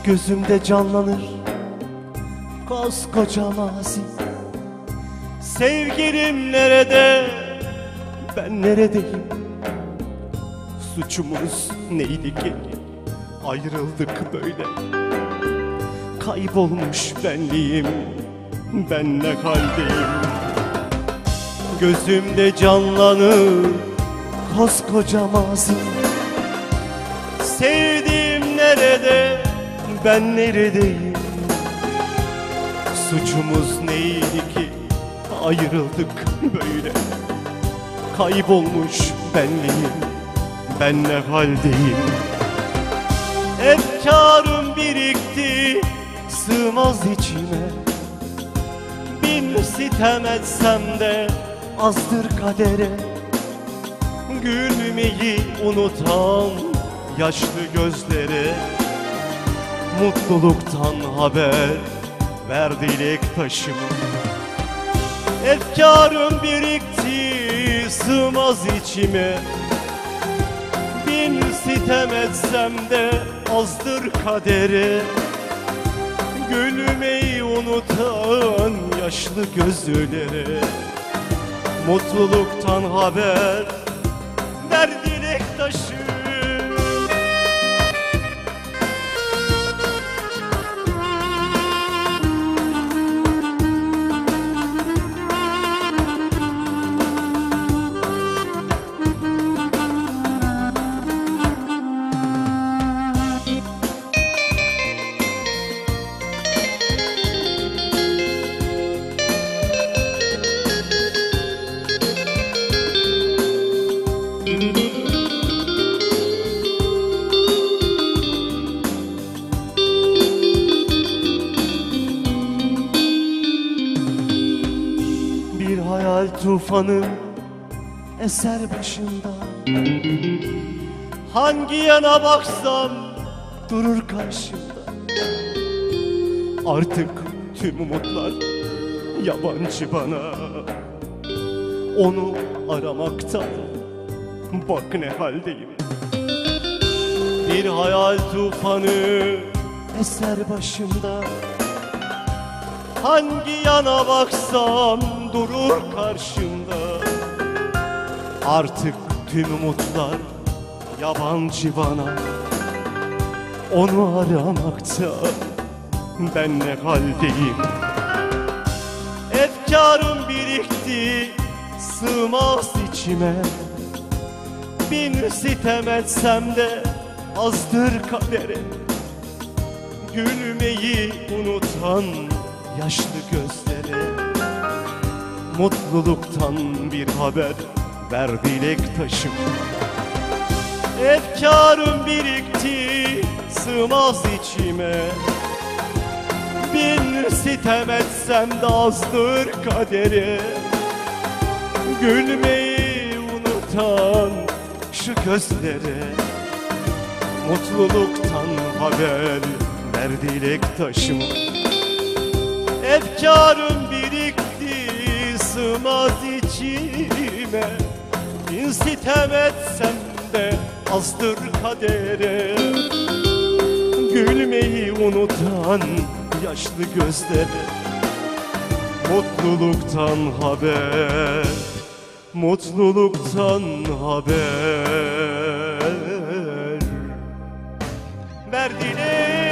Gözümde canlanır koskoca mazi. Sevgilim nerede, ben neredeyim? Suçumuz neydi ki ayrıldık böyle? Kaybolmuş benliğim, ben ne haldeyim? Gözümde canlanır koskoca mazi. Sevdiğim nerede, ben neredeyim? Suçumuz neydi ki ayrıldık böyle? Kaybolmuş benliğim, ben ne haldeyim? Efkarım birikti, sığmaz içime. Bin sitem etsem de azdır kadere. Gülmeyi unutan yaşlı gözlere mutluluktan haber ver dilektaşım. Efkarım birikti, sığmaz içime. Bin sitem etsem de azdır kadere. Gülmeyi unutan yaşlı gözlere mutluluktan haber ver dilektaşım. Bir hayal tufanı eser başımda. Hangi yana baksam durur karşımda. Artık tüm umutlar yabancı bana. Onu aramaktan bak ne haldeyim. Bir hayal tufanı eser başımda. Hangi yana baksam durur karşımda. Artık tüm umutlar yabancı bana. Onu aramakta ben ne haldeyim? Efkarım birikti, sığmaz içime. Bin sitem etsem de azdır kadere. Gülmeyi unutan yaşlı gözlere mutluluktan bir haber ver dilektaşım. Efkarım birikti, sığmaz içime. Bin sitem etsem de azdır kadere. Gülmeyi unutan şu gözlere mutluluktan haber ver dilektaşım. Efkarım birikti, sığmaz içime. Bin sitem etsem de azdır kadere. Gülmeyi unutan yaşlı gözlere mutluluktan haber, mutluluktan haber ver dilektaşım.